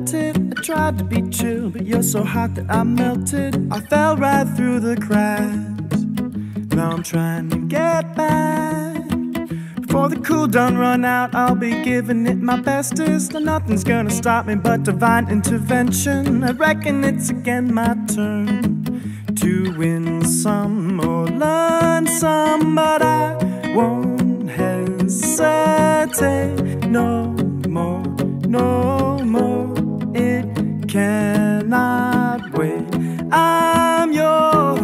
tempted. I tried to be chill, but you're so hot that I melted. I fell right through the cracks. Now I'm trying to get back. Before the cool done run out, I'll be giving it my bestest. And nothing's gonna stop me but divine intervention. I reckon it's again my turn to win some or learn some, but I won't hesitate no more, no more. It cannot wait. I'm yours.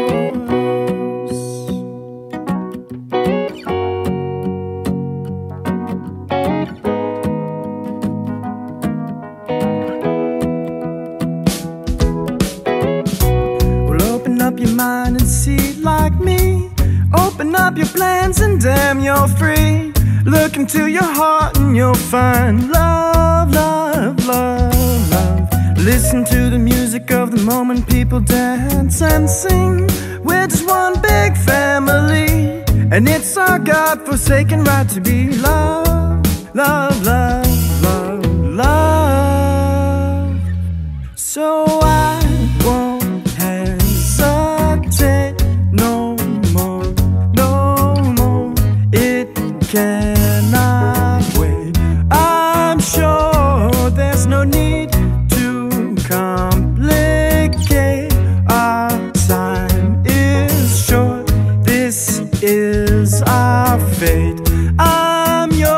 Well, open up your mind and see like me. Open up your plans and damn, you're free. Look into your heart and you'll find love, love, love, love. Listen to the music of the moment, people dance and sing. We're just one big family, and it's our God-forsaken right to be loved, love, love, love, love. So I won't hesitate no more, no more. It cannot wait. I'm sure there's no need to complicate. Our time is short. This is our fate. I'm yours.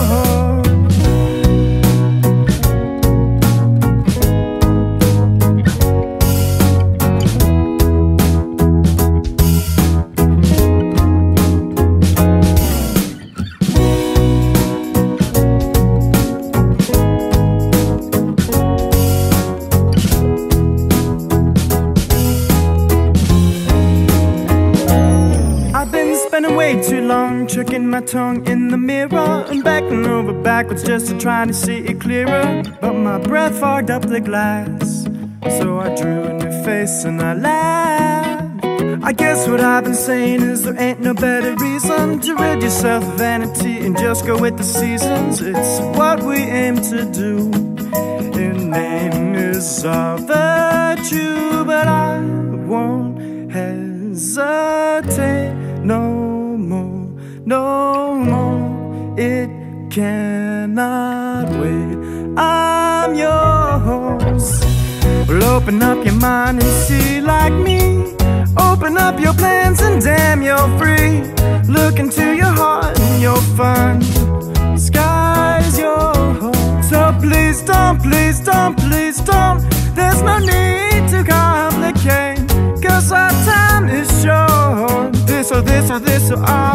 Spending way too long tricking my tongue in the mirror and backing over backwards just to try to see it clearer. But my breath fogged up the glass, so I drew a new face and I laughed. I guess what I've been saying is there ain't no better reason to rid yourself of vanity and just go with the seasons. It's what we aim to do. Your name is our virtue, but I won't hesitate no more, no more. It cannot wait. I'm yours. Well, open up your mind and see like me. Open up your plans and damn, you're free. Look into your heart and you'll find the sky's your home. So please don't, please don't, please don't. There's no need to complicate, 'cause our time is short. This or this or this or